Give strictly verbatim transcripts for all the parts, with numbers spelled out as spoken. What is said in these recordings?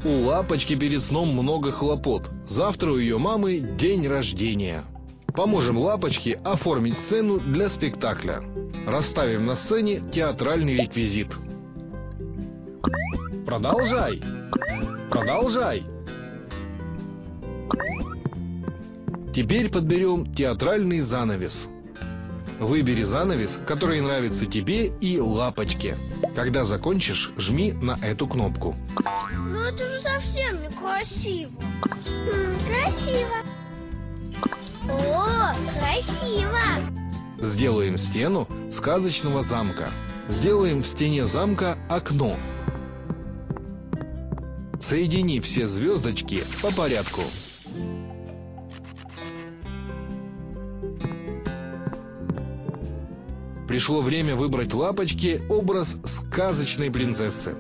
У Лапочки перед сном много хлопот. Завтра у ее мамы день рождения. Поможем Лапочке оформить сцену для спектакля. Расставим на сцене театральный реквизит. Продолжай! Продолжай! Теперь подберем театральный занавес. Выбери занавес, который нравится тебе и Лапочке. Когда закончишь, жми на эту кнопку. Но это же совсем некрасиво. М, красиво. О, красиво. Сделаем стену сказочного замка. Сделаем в стене замка окно. Соедини все звездочки по порядку. Пришло время выбрать Лапочке образ сказочной принцессы.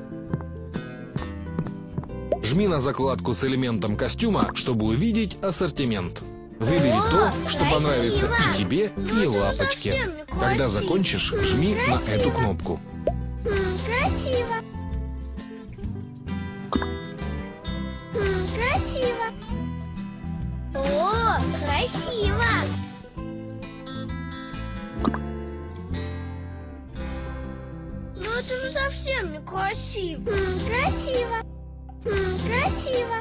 Жми на закладку с элементом костюма, чтобы увидеть ассортимент. Выбери О, то, что красиво! понравится и тебе, и это Лапочке. совсем не Когда красиво. закончишь, жми на Красиво. эту кнопку. М, красиво. М, красиво. О, красиво. Но это же совсем некрасиво. М, красиво. М, красиво.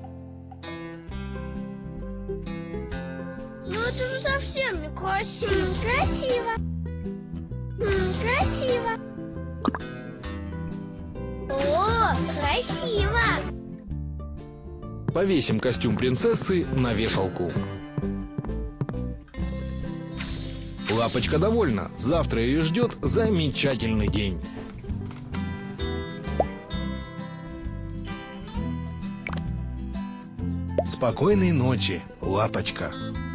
Но это же совсем некрасиво. М, красиво. М, красиво. О, красиво. Повесим костюм принцессы на вешалку. Лапочка довольна. Завтра ее ждет замечательный день. Спокойной ночи, Лапочка.